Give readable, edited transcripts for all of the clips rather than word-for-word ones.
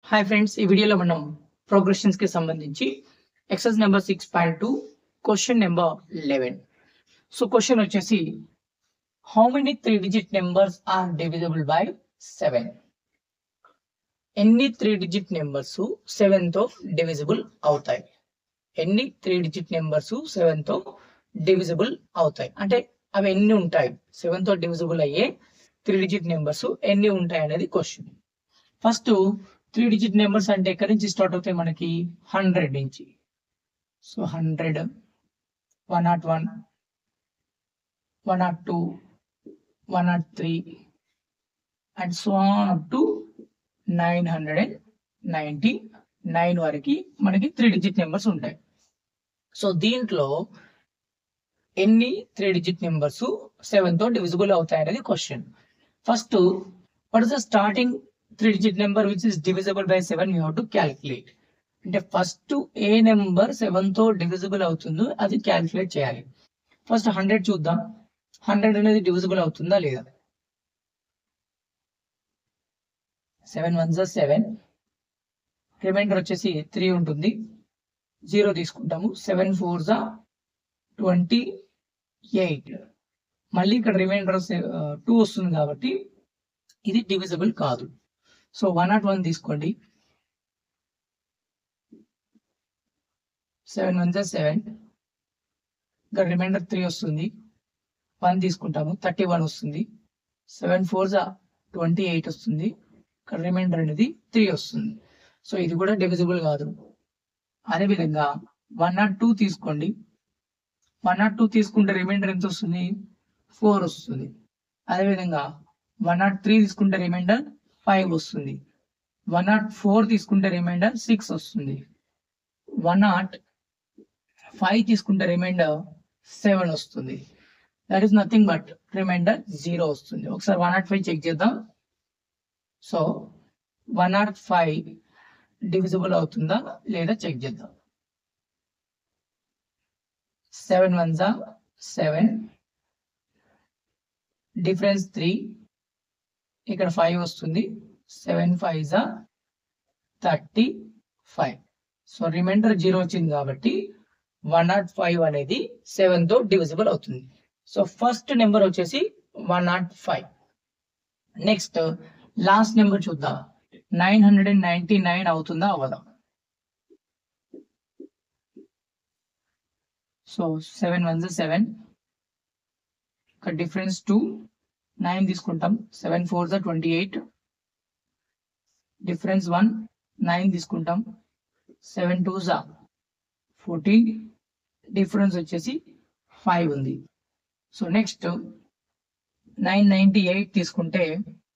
Hi friends, ఈ వీడియోలో మనం ప్రోగ్రెషన్స్ కి సంబంధించి exercise number 6.2 question number 11. So question వచ్చేసి how many 3-digit numbers are divisible by 7? ఎన్ని 3-digit నెంబర్స్ 7 తో డివిజిబుల్ అవుతాయి? ఎన్ని 3-digit నెంబర్స్ 7 తో డివిజిబుల్ అవుతాయి అంటే అవి ఎన్ని ఉంటాయి? 7 తో డివిజిబుల్ అయ్యే 3-digit నెంబర్స్ ఎన్ని ఉంటాయి అనేది క్వశ్చన్. ఫస్ట్ 3-digit నెంబర్స్ అంటే ఎక్కడి నుంచి స్టార్ట్ అవుతాయి? మనకి 100 నుంచి. So 100, 101, 102, 103 and so on up to 999 వరకు మనకి 3-digit నెంబర్స్ ఉంటాయి. సో దీంట్లో ఎన్ని 3-digit నెంబర్స్ 7 తో డివిజిబుల్ అవుతాయి అనేది question. First what is the starting 3-digit number which is divisible by 7? You have to calculate. అంటే ఫస్ట్ ఏ నెంబర్ 7 తో డివిజిబుల్ అవుతుందో అది క్యాలిక్యులేట్ చేయాలి. ఫస్ట్ 100 చూద్దాం. 100 అనేది డివిజిబుల్ అవుతుందా లేదా? 7 1s 7, రిమైండర్ వచ్చేసి 3 ఉంటుంది, 0 తీసుకుంటాము. 7 4s 28, మళ్ళీ ఇక్కడ రిమైండర్ 2 వస్తుంది కాబట్టి ఇది డివిజిబుల్ కాదు. సో 101 తీసుకోండి. 7 1s 7, ఇక్కడ రిమైండర్ 3 వస్తుంది, 1 తీసుకుంటాము. 31 వస్తుంది. 7 4s 28 వస్తుంది, ఇక్కడ రిమైండర్ అనేది 3 వస్తుంది. సో ఇది కూడా డివిజిబుల్ కాదు. అదేవిధంగా 102 తీసుకోండి. 102 తీసుకుంటే రిమైండర్ ఎంత వస్తుంది? 4 వస్తుంది. అదేవిధంగా 103 తీసుకుంటే రిమైండర్ 5 వస్తుంది. 104 తీసుకుంటే రిమైండర్ 6 వస్తుంది. 105 తీసుకుంటే రిమైండర్ 7 వస్తుంది. That is nothing but remainder 0 వస్తుంది. ఒకసారి 105 చెక్ చేద్దాం. సో 105 డివిజిబుల్ అవుతుందా లేదా చెక్ చేద్దాం. 7 1s 7, డిఫరెన్స్ 3, ఇక్కడ 5 వస్తుంది. 7 5s 35. సో రిమైండర్ 0 వచ్చింది కాబట్టి 105 అనేది 7 తో డివిజిబుల్ అవుతుంది. సో ఫస్ట్ నెంబర్ వచ్చేసి 105. నెక్స్ట్ లాస్ట్ నెంబర్ చూద్దాం. 999 అవుతుందా అవ్వదా? సో 7 1s 7, ఇక్కడ డిఫరెన్స్ 2, 9 తీసుకుంటాం. 7 4s 28, డిఫరెన్స్ 1, 9 తీసుకుంటాం. 7 2s 14, డిఫరెన్స్ వచ్చేసి 5 ఉంది. సో నెక్స్ట్ 998 తీసుకుంటే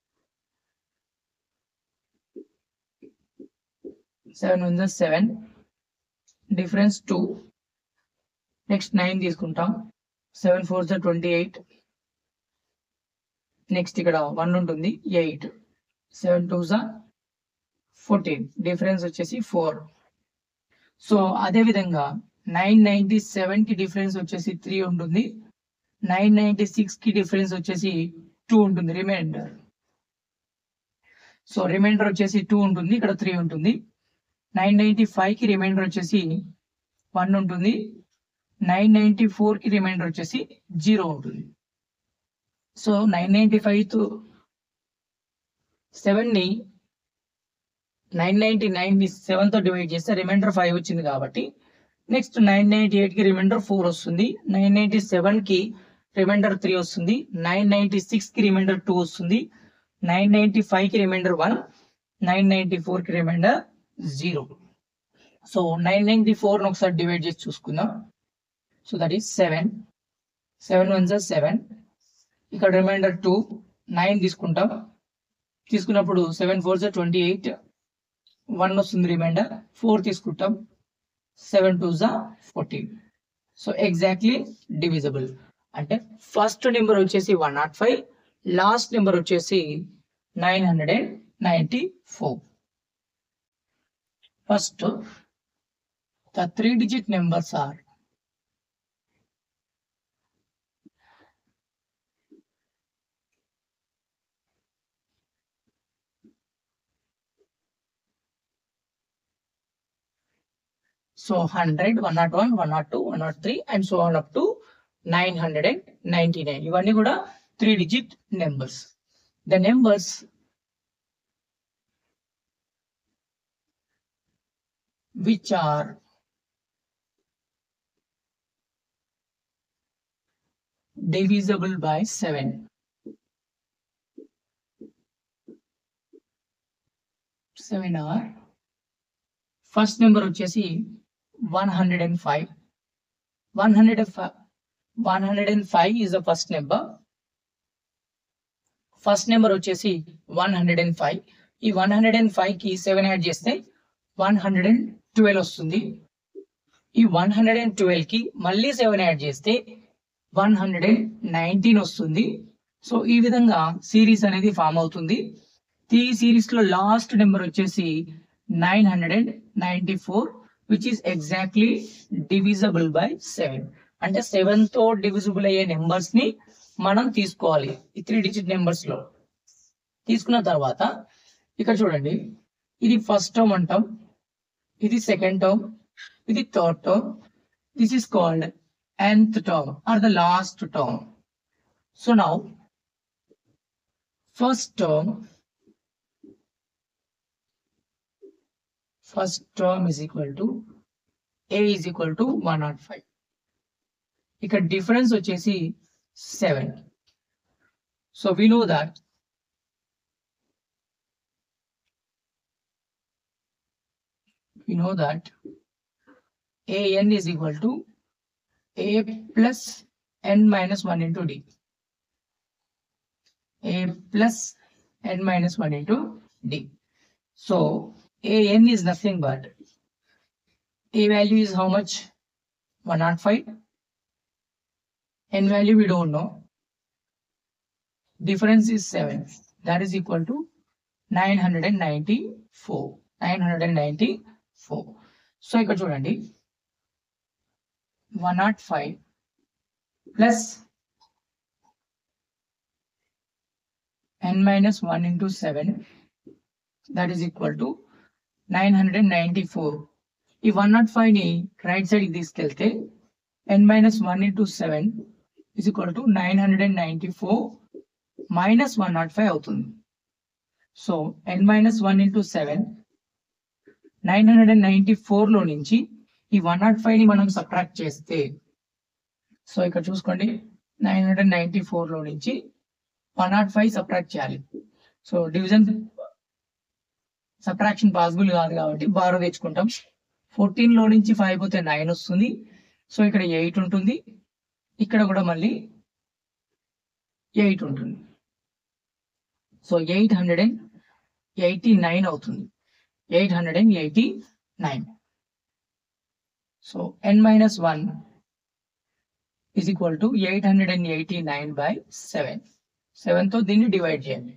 7 1s 7, డిఫరెన్స్ 2, నెక్స్ట్ 9 తీసుకుంటాం. 7 4s 28, నెక్స్ట్ ఇక్కడ 1 ఉంటుంది, 8. 7 2s 14, డిఫరెన్స్ వచ్చేసి 4. సో అదే విధంగా 997 కి డిఫరెన్స్ వచ్చేసి 3 ఉంటుంది. 996 కి డిఫరెన్స్ వచ్చేసి 2 ఉంటుంది రిమైండర్. సో రిమైండర్ వచ్చేసి 2 ఉంటుంది, ఇక్కడ 3 ఉంటుంది. 995 కి రిమైండర్ వచ్చేసి 1 ఉంటుంది. 994 కి రిమైండర్ వచ్చేసి 0 ఉంటుంది. సో 995 తో 7 ని 999 ని 7 తో డివైడ్ చేస్తే రిమైండర్ 5 వచ్చింది కాబట్టి నెక్స్ట్ 998 కి రిమైండర్ 4 వస్తుంది. 997 కి రిమైండర్ 3 వస్తుంది. 996 కి రిమైండర్ 2 వస్తుంది. 995 కి రిమైండర్ 1, 994 కి రిమైండర్ 0. సో 994 ని ఒకసారి డివైడ్ చేసి చూసుకుందాం. సో దట్ ఈస్ 7 1s 7, ఇక్కడ రిమైండర్ 2, 9 తీసుకుంటాం. తీసుకున్నప్పుడు 7 4s 28, 1 వస్తుంది రిమైండర్. 4 తీసుకుంటాం. 7 2s 14. So exactly divisible. అంటే ఫస్ట్ నెంబర్ వచ్చేసి 105, లాస్ట్ నెంబర్ వచ్చేసి 994. First the 3-digit numbers are So 100, 101, 102, 103 and so on up to 999. ఇవన్నీ కూడా 3-digit numbers. The numbers which are divisible by 7. Are first number వచ్చేసి 105. 105 is the first number. First number వచ్చేసి 105. ఈ 105 కి 7 add చేస్తే 112 వస్తుంది. ఈ 112 కి మళ్ళీ 7 యాడ్ చేస్తే 119 వస్తుంది. సో ఈ విధంగా సిరీస్ అనేది ఫామ్ అవుతుంది. ఈ సిరీస్ లో లాస్ట్ నెంబర్ వచ్చేసి 994 which is exactly divisible by 7. అంటే 7 తో డివిజిబుల్ అయ్యే నెంబర్స్ ని మనం తీసుకోవాలి ఈ 3-digit నెంబర్స్ లో. తీసుకున్న తర్వాత ఇక్కడ చూడండి, ఇది ఫస్ట్ టర్మ్ అంటాం, ఇది సెకండ్ టర్మ్, ఇది third term. This is called nth term or the last term. So now first term is equal to a is equal to 105. ఇక్కడ difference వచ్చేసి 7. So we know that an is equal to a plus n minus 1 into d. A plus n minus 1 into d. So an is nothing but a value is how much? 105. N value we don't know. Difference is 7. That is equal to 994. 994. So ఇక్కడ చూడండి, 105 plus n minus 1 into 7, that is equal to 994. ఈ 105 ని right side కి తీసుకెళ్తే n minus 1 into 7 is equal to 994 minus 105 అవుతుంది. So n minus 1 into 7, 994 లో నుంచి ఈ 105 ని మనం సబ్ట్రాక్ట్ చేస్తే, సో ఇక్కడ చూసుకోండి, 994 లో నుంచి 105 సబ్ట్రాక్ట్ చేయాలి. సో డివిజన్ సబ్ట్రాక్షన్ పాసిబుల్ కాదు కాబట్టి బారో తెచ్చుకుంటాం. 14 లో నుంచి 5 పోతే 9 వస్తుంది. సో ఇక్కడ 8 ఉంటుంది, ఇక్కడ కూడా మళ్ళీ 8 ఉంటుంది. సో 889 అవుతుంది. 889. So n minus 1 is equal to 889 by 7. 7 తో దీన్ని డివైడ్ చేయండి.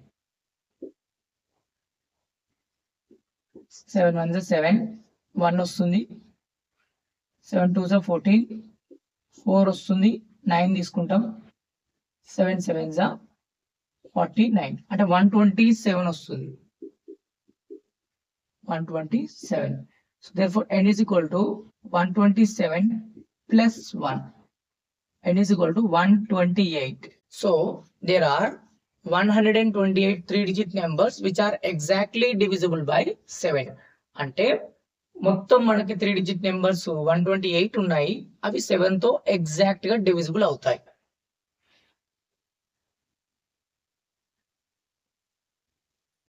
7 1 7, 1 వస్తుంది. 7 2 14, 4 వస్తుంది. 9 తీసుకుంటాం. 7 7 49, అంటే 127 వస్తుంది. 127. So therefore n is equal to 127 plus 1. N is equal to 128. So there are 128 3-digit numbers which are exactly divisible by 7. అంటే మొత్తం మనకి 3-digit numbers 128 ఉన్నాయి. అవి 7 తో ఎగ్జాక్ట్ గా డివిజిబుల్ అవుతాయి.